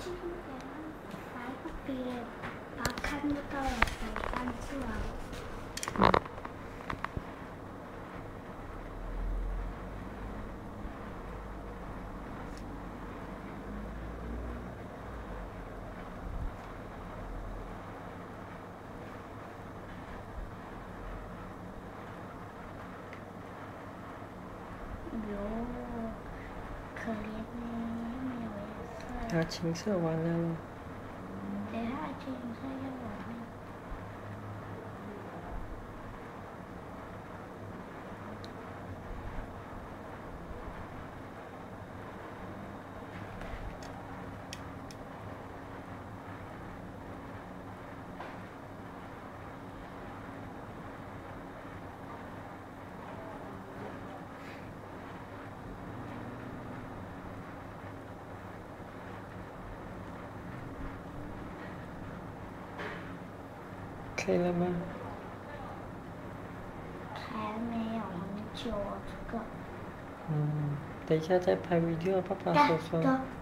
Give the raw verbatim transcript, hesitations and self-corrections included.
今天来个别人把看不到的手翻出来。嗯。哟，可怜呢，没有颜色。 啊，青色完了咯。 等下青色又完了。 可以了吗？ 还没有很久哦，这个。 嗯，等一下再拍 video，爸爸说说。